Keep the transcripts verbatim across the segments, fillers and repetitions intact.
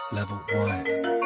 Level one.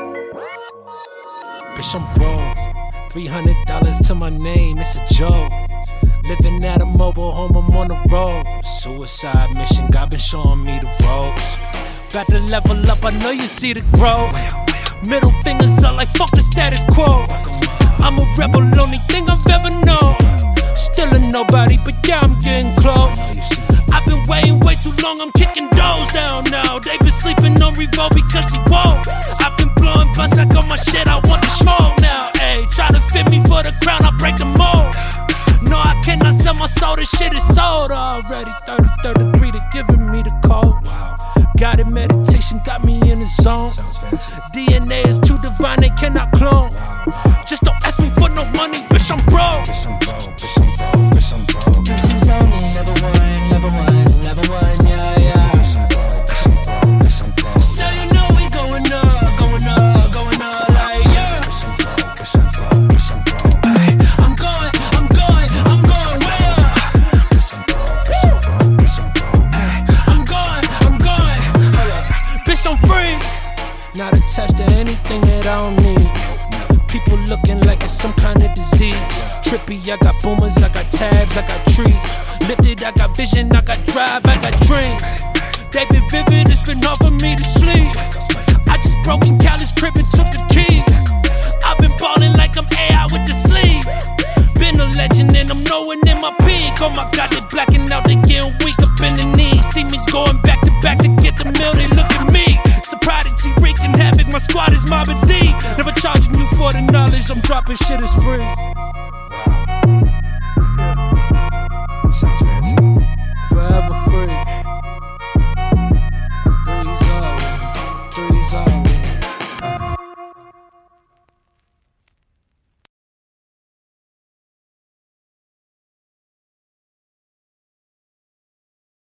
Bitch, I'm broke. three hundred dollars to my name, it's a joke. Living at a mobile home, I'm on the road. Suicide mission, God been showing me the ropes. About to level up, I know you see the growth. Middle fingers up like fuck the status quo. I'm a rebel, only thing I've ever known. Still a nobody, but yeah, I'm getting close. I've been waiting way too long, I'm kicking doors down now. They been sleeping on Revo because he woke. I've been blowing bust back on my shit, I want the smoke now. Ayy, try to fit me for the crown, I break the mold. No, I cannot sell my soul, this shit is sold already. thirty-third degree, they giving me the code. Guided meditation got me in the zone. D N A is too divine, they cannot clone. Just don't ask me for no money, bitch, I'm broke. Bitch, I'm broke, bitch, I'm broke, bitch, I'm broke. This is only level one, level one, level one, yeah, yeah. Bitch, I'm broke, bitch, I'm broke, bitch, I'm broke. So you know we going up, going up, going up, like, yeah. Bitch, I'm broke, bitch, I'm broke, bitch, I'm broke. Ay, I'm going, I'm going, I'm going way up. Bitch, I'm broke, bitch, I'm broke, bitch, I'm broke. Ay, I'm going, I'm going, hold up. Bitch, I'm free. Not attached to anything that I don't need. People looking like it's some kind of disease. Trippy, I got boomers, I got tabs, I got trees. Lifted, I got vision, I got drive, I got dreams. They been vivid, it's been hard for me to sleep. I just broke in Cali's crib and took the keys. I've been ballin' like I'm A I with the sleeve. Been a legend and I'm knowing in my peak. Oh my God, they blacking out, they getting weak up in the knees. See me going back to back to get the mill, they look at me. It's a prodigy wreaking havoc, my squad is Mobb Deep. Never charging you for the knowledge, I'm dropping shit is free.